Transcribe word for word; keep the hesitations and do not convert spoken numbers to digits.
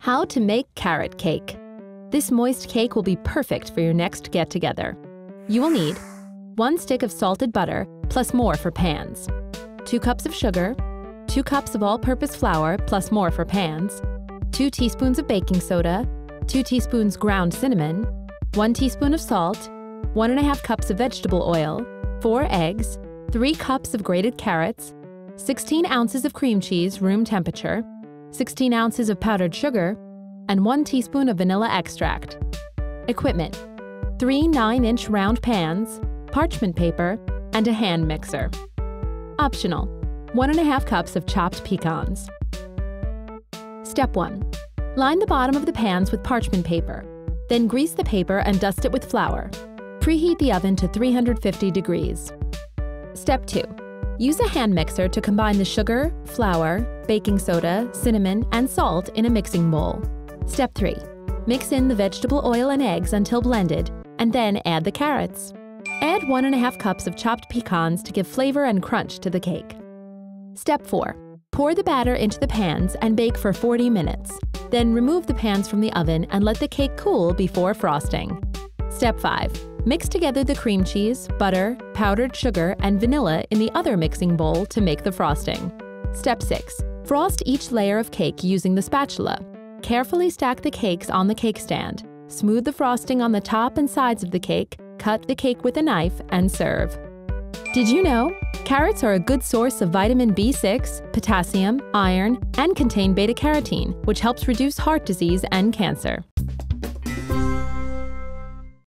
How to make carrot cake. This moist cake will be perfect for your next get-together. You will need one stick of salted butter plus more for pans, two cups of sugar, two cups of all-purpose flour plus more for pans, two teaspoons of baking soda, two teaspoons ground cinnamon, one teaspoon of salt, one and a half cups of vegetable oil, four eggs, three cups of grated carrots, sixteen ounces of cream cheese room temperature, sixteen ounces of powdered sugar, and one teaspoon of vanilla extract. Equipment: three nine inch round pans, parchment paper, and a hand mixer. Optional: one and a half cups of chopped pecans. Step one. Line the bottom of the pans with parchment paper. Then grease the paper and dust it with flour. Preheat the oven to three hundred fifty degrees. Step two. Use a hand mixer to combine the sugar, flour, baking soda, cinnamon, and salt in a mixing bowl. Step three. Mix in the vegetable oil and eggs until blended, and then add the carrots. Add one and a half cups of chopped pecans to give flavor and crunch to the cake. Step four. Pour the batter into the pans and bake for forty minutes. Then remove the pans from the oven and let the cake cool before frosting. Step five. Mix together the cream cheese, butter, powdered sugar, and vanilla in the other mixing bowl to make the frosting. Step six. Frost each layer of cake using the spatula. Carefully stack the cakes on the cake stand. Smooth the frosting on the top and sides of the cake, cut the cake with a knife, and serve. Did you know? Carrots are a good source of vitamin B six, potassium, iron, and contain beta-carotene, which helps reduce heart disease and cancer.